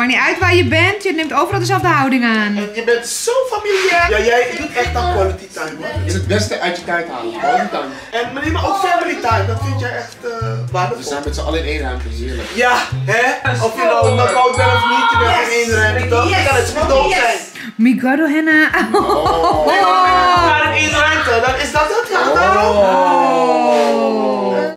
Maakt niet uit waar je bent, je neemt overal dezelfde houding aan. En je bent zo familiair. Ja, jij doet echt aan quality time, hoor. Is het beste uit je tijd halen. Quality time. En maar ook family time, dat vind jij echt waardevol. We zijn met z'n allen in één ruimte, heerlijk. Ja, hè? Of je nou een knockout bent of niet, je bent in één ruimte, toch? Dan kan het zo dood zijn. Migado henna. Nee, maar we zijn in één ruimte, dan is dat het. Gaat daarom.